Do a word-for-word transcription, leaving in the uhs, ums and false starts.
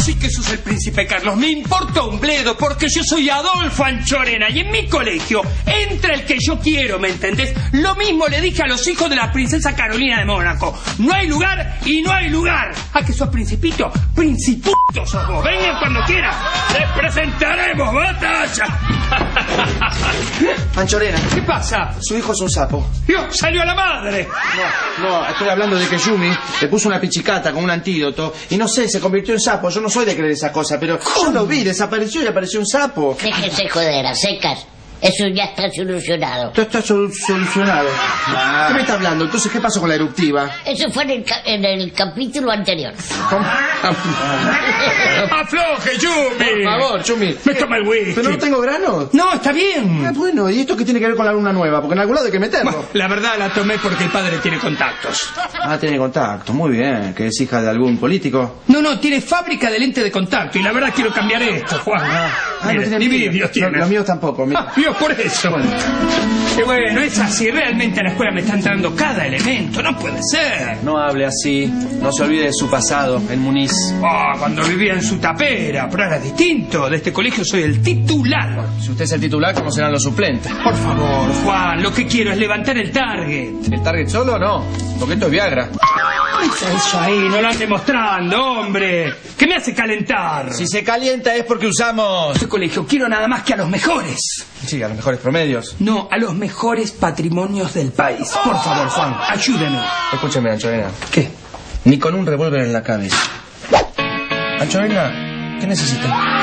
sí que sos el príncipe Carlos. Me importa un bledo porque yo soy Adolfo Anchorena y en mi colegio entra el que yo quiero, ¿me entendés? Lo mismo le dije a los hijos de la princesa Carolina de Mónaco. No hay lugar y no hay lugar. ¿A que sos principito? Principuto sos vos. Vengan cuando quieran. Les presentaremos batalla. Anchorena. ¿Qué pasa? Su hijo es un sapo. Dios, salió a la madre. No, no, estoy hablando de que Yumi le puso una pichicata con un antídoto y no sé, se convirtió en sapo. Yo no soy de creer esa cosa, pero yo lo vi, desapareció y apareció un sapo. Déjese joder, a secas. Eso ya está solucionado. Todo está sol solucionado. Ah. ¿Qué me está hablando? Entonces, ¿qué pasó con la eruptiva? Eso fue en el, ca en el capítulo anterior. ¡Afloje, Yumi! Por favor, Yumi. Me toma el whisky. ¿Pero no tengo grano? No, está bien. Ah, bueno, ¿y esto qué tiene que ver con la luna nueva? Porque en algún lado hay que meterlo. Bueno, la verdad la tomé porque el padre tiene contactos. Ah, tiene contacto. Muy bien. ¿Que es hija de algún político? No, no, tiene fábrica de lente de contacto y la verdad quiero cambiar esto, Juan. Ah, ah, Mire, no ni tiene vídeos tiene. No, los míos tampoco, mira. Ah, Dios, por eso. Bueno. Y bueno, es así. Realmente a la escuela me están dando cada elemento. No puede ser. No hable así. No se olvide de su pasado en Muniz. Ah, cuando vivía en su tapera. Pero ahora es distinto. De este colegio soy el titular. Si usted es el titular, ¿cómo serán los suplentes? Por favor, Juan, lo que quiero es levantar el target. ¿El target solo? No. Porque esto es Viagra. Eso ahí, no lo ande mostrando, hombre. ¿Qué me hace calentar? Si se calienta es porque usamos... Este colegio quiero nada más que a los mejores. Sí, a los mejores promedios. No, a los mejores patrimonios del país. Por favor, Juan, ayúdeme. Escúcheme, Anchorena. ¿Qué? Ni con un revólver en la cabeza. Anchorena, ¿qué necesita?